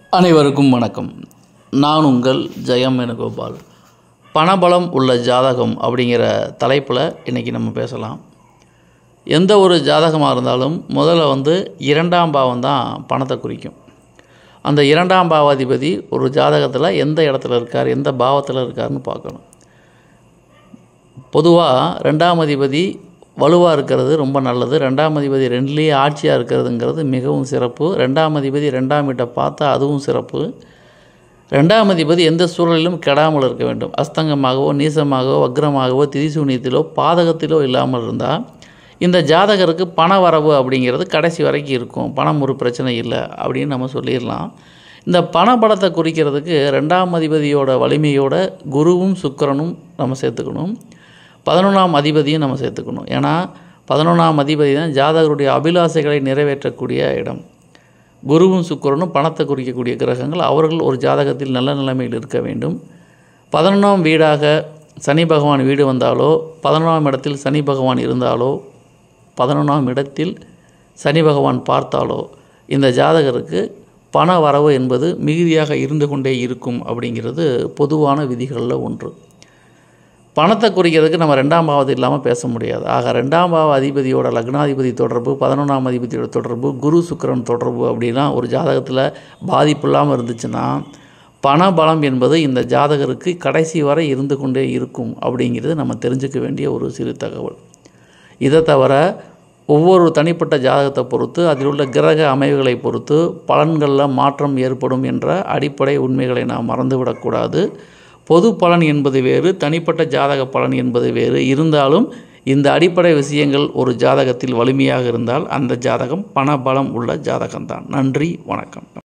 அனைவருக்கும் வணக்கம். நான் உங்கள் ஜெயம் வேணுகோபால். பணபலம் உள்ள ஜாதகம் அப்படிங்கிற தலைப்பில் இன்றைக்கி நம்ம பேசலாம். எந்த ஒரு ஜாதகமாக இருந்தாலும் முதல்ல இரண்டாம் பாவம் தான் பணத்தை குறிக்கும். அந்த இரண்டாம் பாவாதிபதி ஒரு ஜாதகத்தில் எந்த இடத்துல இருக்கார், எந்த பாவத்தில் இருக்காருன்னு பார்க்கணும். பொதுவாக ரெண்டாம் அதிபதி வலுவாக இருக்கிறது ரொம்ப நல்லது. ரெண்டாம் அதிபதி ரெண்டுலேயே ஆட்சியாக இருக்கிறதுங்கிறது மிகவும் சிறப்பு. ரெண்டாம் அதிபதி ரெண்டாம் வீட்டை பார்த்தா அதுவும் சிறப்பு. ரெண்டாம் அதிபதி எந்த சூழலிலும் கெடாமல் இருக்க வேண்டும். அஸ்தங்கமாகவோ நீசமாகவோ வக்ரமாகவோ திரிசூனியத்திலோ பாதகத்திலோ இல்லாமல் இருந்தால் இந்த ஜாதகருக்கு பண வரவு அப்படிங்கிறது கடைசி வரைக்கும் இருக்கும். பணம் ஒரு பிரச்சனை இல்லை அப்படின்னு நம்ம சொல்லிடலாம். இந்த பணபலத்தை குறிக்கிறதுக்கு ரெண்டாம் அதிபதியோட வலிமையோட குருவும் சுக்கிரனும் நம்ம சேர்த்துக்கணும். 11ஆம் அதிபதியும் நம்ம சேர்த்துக்கணும். ஏன்னா 11ஆம் அதிபதி தான் ஜாதகருடைய அபிலாசைகளை நிறைவேற்றக்கூடிய இடம். குருவும் சுக்கிரனும் பணத்தை குறிக்கக்கூடிய கிரகங்கள். அவர்கள் ஒரு ஜாதகத்தில் நல்ல நிலைமையில் இருக்க வேண்டும். 11ஆம் வீடாக சனி பகவான் வீடு வந்தாலோ, 11ஆம் இடத்தில் சனி பகவான் இருந்தாலோ, 11ஆம் இடத்தில் சனி பகவான் பார்த்தாலோ இந்த ஜாதகருக்கு பண வரவு என்பது மிகுதியாக இருந்து கொண்டே இருக்கும் அப்படிங்கிறது பொதுவான விதிகளில் ஒன்று. பணத்தை குறிக்கிறதுக்கு நம்ம ரெண்டாம் பாவத்தை இல்லாமல் பேச முடியாது. ஆக ரெண்டாம் பாவ அதிபதியோட லக்னாதிபதி தொடர்பு, 11ஆம் அதிபதியோட தொடர்பு, குரு சுக்கிரன் தொடர்பு அப்படின்னா ஒரு ஜாதகத்தில் பாதிப்பு இல்லாமல் இருந்துச்சுன்னா பணபலம் என்பது இந்த ஜாதகருக்கு கடைசி வரை இருந்து கொண்டே இருக்கும் அப்படிங்கிறது நம்ம தெரிஞ்சுக்க வேண்டிய ஒரு சிறு தகவல். இதை தவிர ஒவ்வொரு தனிப்பட்ட ஜாதகத்தை பொறுத்து, அதில் உள்ள கிரக அமைவுகளை பொறுத்து பலன்களில் மாற்றம் ஏற்படும் என்ற அடிப்படை உண்மைகளை நாம் மறந்துவிடக்கூடாது. பொது பலன் என்பது வேறு, தனிப்பட்ட ஜாதக பலன் என்பது வேறு. இருந்தாலும் இந்த அடிப்படை விஷயங்கள் ஒரு ஜாதகத்தில் வலிமையாக இருந்தால் அந்த ஜாதகம் பணபலம் உள்ள ஜாதகம்தான். நன்றி, வணக்கம்.